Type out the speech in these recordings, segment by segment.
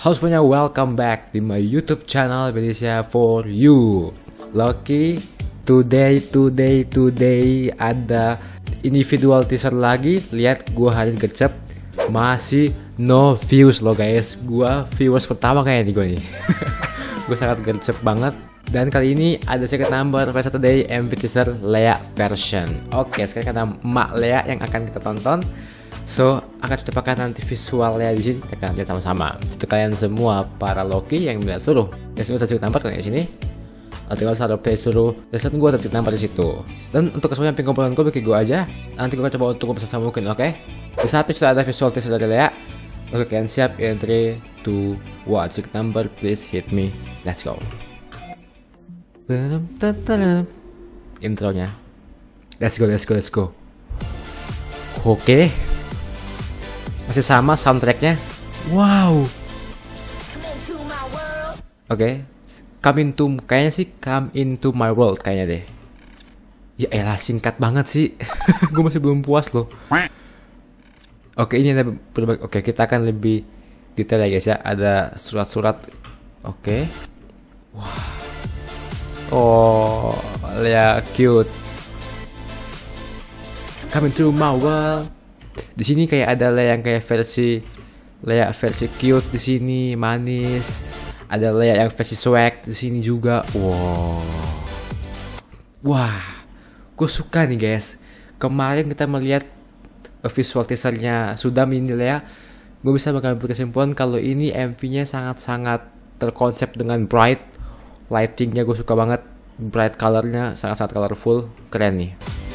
Halo semuanya, welcome back di my YouTube channel Benicia for you. Loki, today ada individual teaser lagi. Lihat gua hari gercep masih no views loh guys. Gua viewers pertama kayaknya nih gua nih. Gua sangat gercep banget. Dan kali ini ada secret number for Saturday MV teaser Lea version. Oke, sekarang ada Mak Lea yang akan kita tonton. So, akan kita pakai nanti visualnya di sini, kita akan lihat sama-sama. Itu kalian semua para Loki yang melihat suruh. Ya sudah secret number kalian di sini. Tinggal salah play suruh. Dan gue ada secret number di situ. Dan untuk semuanya pengumpulan gue bagi gue aja. Nanti gue coba untuk bersama mungkin, oke? Di saat sudah ada visual teaser dari Lea. Oke, kalian siap? In 3, 2, 1. Secret number, please hit me. Let's go. Intronya. Let's go. Oke. Masih sama soundtracknya. Wow. Oke. Kayaknya sih Come Into My World kayaknya deh. Ya elah, singkat banget sih. Gue masih belum puas loh. Oke, ini ada berbagai. Oke, kita akan lebih detail ya guys ya. Ada surat-surat. Oke. Wah. Oh, Lea cute. Come Into My World. Di sini kayak ada Lea yang kayak versi cute di sini, manis. Ada Lea yang versi swag di sini juga. Wow. Wah. Gue suka nih guys. Kemarin kita melihat visual teasernya sudah mini Lea. Gue bisa mengambil kesimpulan kalau ini MV-nya sangat-sangat terkonsep dengan bright. Lightingnya gue suka banget. Bright colornya sangat-sangat colorful. Keren nih.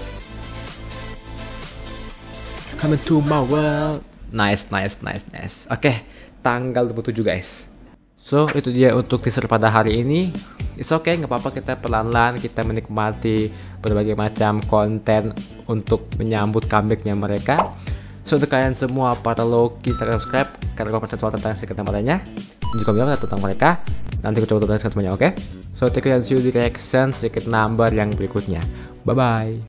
Come to my world. Nice. Oke, tanggal 27 guys. So, itu dia untuk teaser pada hari ini. It's okay, nggak apa-apa, kita pelan-pelan, kita menikmati berbagai macam konten untuk menyambut comebacknya mereka. So, untuk kalian semua para Loki, subscribe karena gue percaya soal tentang secret number-nya. Juga bilang tentang mereka. Nanti gue coba tuntaskan semuanya, oke? So, take care and see you di reaction secret number yang berikutnya. Bye-bye.